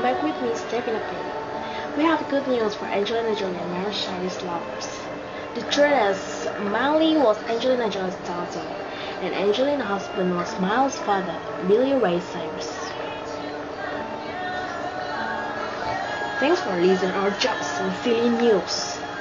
Come back with me step in a bit. We have good news for Angelina Jolie and Cyrus lovers. The truth is, Miley was Angelina Jolie's daughter, and Angelina's husband was Miley's father, Billy Ray Cyrus. Thanks for listening our jokes and silly news.